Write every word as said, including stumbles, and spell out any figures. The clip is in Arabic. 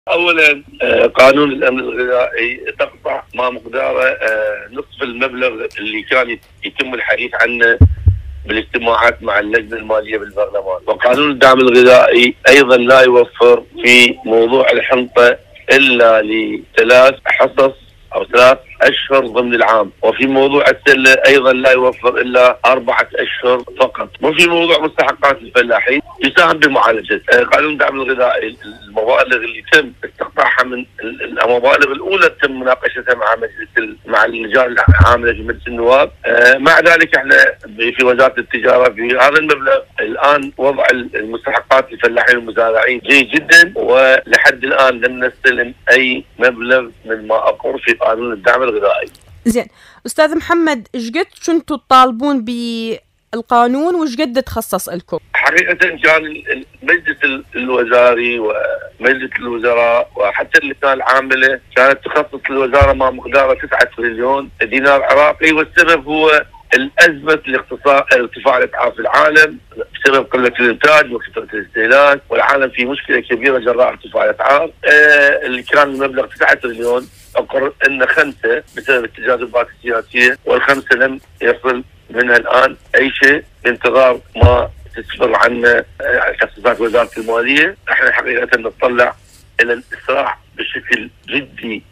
اولا آه، قانون الامن الغذائي تقطع ما مقداره آه، نصف المبلغ اللي كان يتم الحديث عنه بالاجتماعات مع اللجنه الماليه بالبرلمان، وقانون الدعم الغذائي ايضا لا يوفر في موضوع الحنطه الا لثلاث حصص او ثلاث اشهر ضمن العام، وفي موضوع السله ايضا لا يوفر الا اربعه اشهر فقط، وفي موضوع مستحقات الفلاحين يساهم بمعالجه قانون الدعم الغذائي. المبالغ اللي تم استقطاعها من المبالغ الاولى تم مناقشتها مع مجلس مع اللجان العامله في مجلس النواب، مع ذلك احنا في وزاره التجاره في هذا المبلغ الان وضع المستحقات للفلاحين والمزارعين جيد جدا، ولحد الان لم نستلم اي مبلغ من ما اقر في قانون الدعم الغذائي. زين استاذ محمد، ايش قد كنتوا تطالبون بالقانون وايش قد تخصص لكم؟ حقيقه كان المجلس الوزاري ومجلس الوزراء وحتى اللجنه العامله كانت تخصص للوزاره ما مقداره تسعة تريليون دينار عراقي، والسبب هو الأزمة ارتفاع الأسعار في العالم بسبب قلة الإنتاج وكثرة الاستهلاك، والعالم في مشكلة كبيرة جراء ارتفاع الأسعار. آه اللي كان المبلغ تسعة تريليون أقر أن خمسة بسبب التجاذبات السياسية، والخمسة لم يصل منها الآن أي شيء بانتظار ما تسفر عنا تخصصات وزارة المالية. احنا حقيقة نتطلع إلى الإسراع بشكل جدي